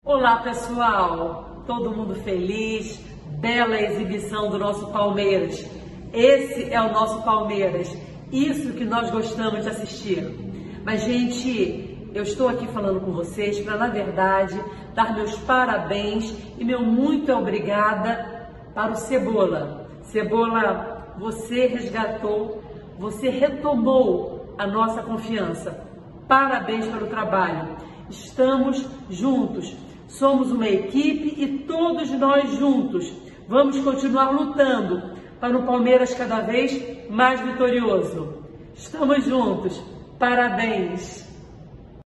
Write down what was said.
Olá pessoal, todo mundo feliz, bela exibição do nosso Palmeiras. Esse é o nosso Palmeiras, isso que nós gostamos de assistir. Mas gente, eu estou aqui falando com vocês para, na verdade, dar meus parabéns e meu muito obrigada para o Cebola. Cebola, você resgatou, você retomou a nossa confiança. Parabéns pelo trabalho. Estamos juntos. Somos uma equipe e todos nós juntos vamos continuar lutando para o Palmeiras cada vez mais vitorioso. Estamos juntos. Parabéns!